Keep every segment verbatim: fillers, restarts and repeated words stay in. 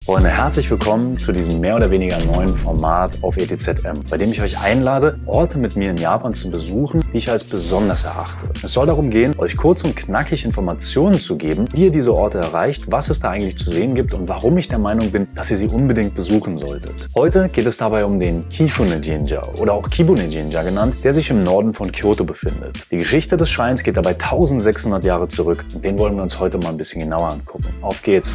Freunde, herzlich willkommen zu diesem mehr oder weniger neuen Format auf E T Z M, bei dem ich euch einlade, Orte mit mir in Japan zu besuchen, die ich als besonders erachte. Es soll darum gehen, euch kurz und knackig Informationen zu geben, wie ihr diese Orte erreicht, was es da eigentlich zu sehen gibt und warum ich der Meinung bin, dass ihr sie unbedingt besuchen solltet. Heute geht es dabei um den Kifune-jinja oder auch Kibune-jinja genannt, der sich im Norden von Kyoto befindet. Die Geschichte des Schreins geht dabei eintausendsechshundert Jahre zurück und den wollen wir uns heute mal ein bisschen genauer angucken. Auf geht's!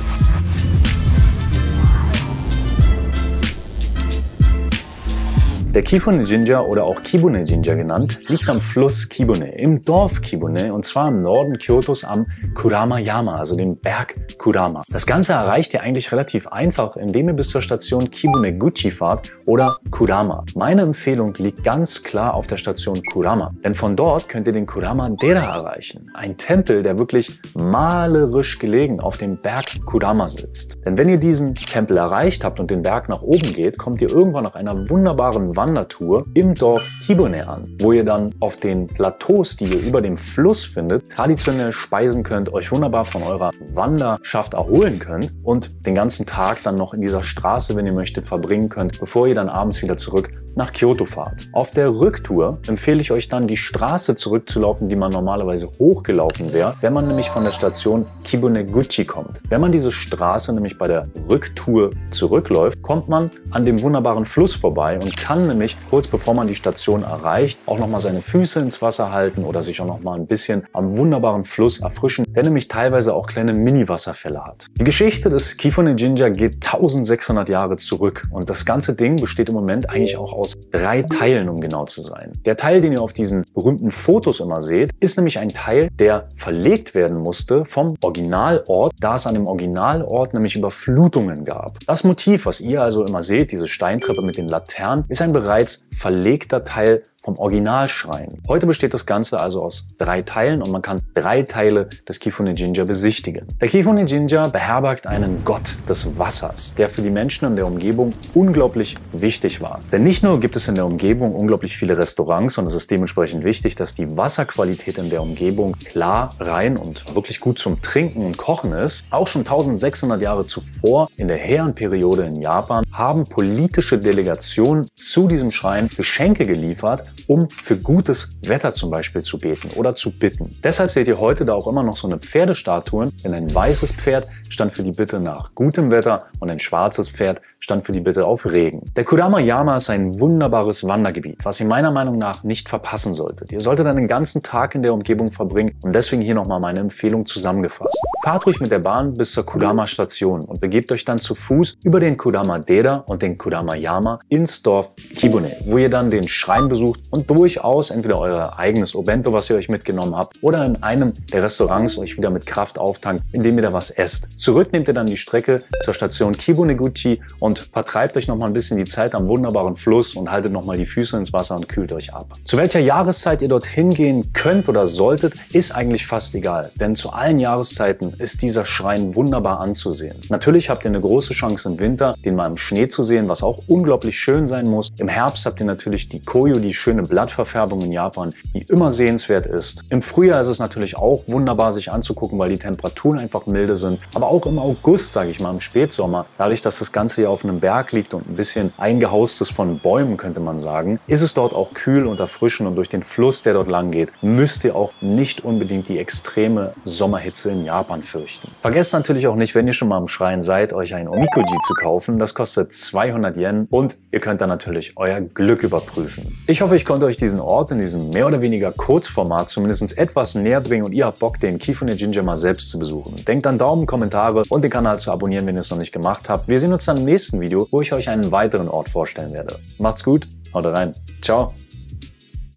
Der Kifune-jinja oder auch Kibune-jinja genannt, liegt am Fluss Kibune, im Dorf Kibune und zwar im Norden Kyotos am Kurama-yama, also dem Berg Kurama. Das Ganze erreicht ihr eigentlich relativ einfach, indem ihr bis zur Station Kibune-guchi fahrt oder Kurama. Meine Empfehlung liegt ganz klar auf der Station Kurama, denn von dort könnt ihr den Kurama-dera erreichen. Ein Tempel, der wirklich malerisch gelegen auf dem Berg Kurama sitzt. Denn wenn ihr diesen Tempel erreicht habt und den Berg nach oben geht, kommt ihr irgendwann nach einer wunderbaren Wandertour im Dorf Kibune an, wo ihr dann auf den Plateaus, die ihr über dem Fluss findet, traditionell speisen könnt, euch wunderbar von eurer Wanderschaft erholen könnt und den ganzen Tag dann noch in dieser Straße, wenn ihr möchtet, verbringen könnt, bevor ihr dann abends wieder zurück nach Kyoto fahrt. Auf der Rücktour empfehle ich euch dann, die Straße zurückzulaufen, die man normalerweise hochgelaufen wäre, wenn man nämlich von der Station Kibune-guchi kommt. Wenn man diese Straße nämlich bei der Rücktour zurückläuft, kommt man an dem wunderbaren Fluss vorbei und kann nämlich kurz bevor man die Station erreicht, auch nochmal seine Füße ins Wasser halten oder sich auch nochmal ein bisschen am wunderbaren Fluss erfrischen, der nämlich teilweise auch kleine Mini-Wasserfälle hat. Die Geschichte des Kifune-jinja geht eintausendsechshundert Jahre zurück und das ganze Ding besteht im Moment eigentlich auch aus drei Teilen, um genau zu sein. Der Teil, den ihr auf diesen berühmten Fotos immer seht, ist nämlich ein Teil, der verlegt werden musste vom Originalort, da es an dem Originalort nämlich Überflutungen gab. Das Motiv, was ihr also immer seht, diese Steintreppe mit den Laternen, ist ein bereits verlegter Teil vom Originalschrein. Heute besteht das Ganze also aus drei Teilen und man kann drei Teile des Kifune-jinja besichtigen. Der Kifune-jinja beherbergt einen Gott des Wassers, der für die Menschen in der Umgebung unglaublich wichtig war. Denn nicht nur gibt es in der Umgebung unglaublich viele Restaurants und es ist dementsprechend wichtig, dass die Wasserqualität in der Umgebung klar, rein und wirklich gut zum Trinken und Kochen ist. Auch schon eintausendsechshundert Jahre zuvor in der Heian-Periode in Japan haben politische Delegationen zu diesem Schrein Geschenke geliefert, um für gutes Wetter zum Beispiel zu beten oder zu bitten. Deshalb seht ihr heute da auch immer noch so eine Pferdestatuen, denn ein weißes Pferd stand für die Bitte nach gutem Wetter und ein schwarzes Pferd stand für die Bitte auf Regen. Der Kurama-yama ist ein wunderbares Wandergebiet, was ihr meiner Meinung nach nicht verpassen solltet. Ihr solltet dann den ganzen Tag in der Umgebung verbringen und deswegen hier nochmal meine Empfehlung zusammengefasst. Fahrt ruhig mit der Bahn bis zur Kurama-Station und begebt euch dann zu Fuß über den Kurama-dera und den Kurama-yama ins Dorf Kibune, wo ihr dann den Schrein besucht und durchaus entweder euer eigenes Obento, was ihr euch mitgenommen habt, oder in einem der Restaurants euch wieder mit Kraft auftankt, indem ihr da was esst. Zurück nehmt ihr dann die Strecke zur Station Kibune-guchi und vertreibt euch noch mal ein bisschen die Zeit am wunderbaren Fluss und haltet noch mal die Füße ins Wasser und kühlt euch ab. Zu welcher Jahreszeit ihr dorthin gehen könnt oder solltet, ist eigentlich fast egal, denn zu allen Jahreszeiten ist dieser Schrein wunderbar anzusehen. Natürlich habt ihr eine große Chance im Winter, den mal im Schnee zu sehen, was auch unglaublich schön sein muss. Im Herbst habt ihr natürlich die Koyo, die schöne Blattverfärbung in Japan, die immer sehenswert ist. Im Frühjahr ist es natürlich auch wunderbar, sich anzugucken, weil die Temperaturen einfach milde sind. Aber auch im August, sage ich mal, im Spätsommer, dadurch, dass das Ganze hier auf einem Berg liegt und ein bisschen eingehaust ist von Bäumen, könnte man sagen, ist es dort auch kühl und erfrischend und durch den Fluss, der dort lang geht, müsst ihr auch nicht unbedingt die extreme Sommerhitze in Japan fürchten. Vergesst natürlich auch nicht, wenn ihr schon mal am Schrein seid, euch ein Omikoji zu kaufen. Das kostet zweihundert Yen und ihr könnt dann natürlich euer Glück überprüfen. Ich hoffe, ich konnte euch diesen Ort in diesem mehr oder weniger Kurzformat zumindest etwas näher bringen und ihr habt Bock, den Kifune-jinja mal selbst zu besuchen. Denkt an Daumen, Kommentare und den Kanal zu abonnieren, wenn ihr es noch nicht gemacht habt. Wir sehen uns dann im nächsten Video, wo ich euch einen weiteren Ort vorstellen werde. Macht's gut, haut rein. Ciao.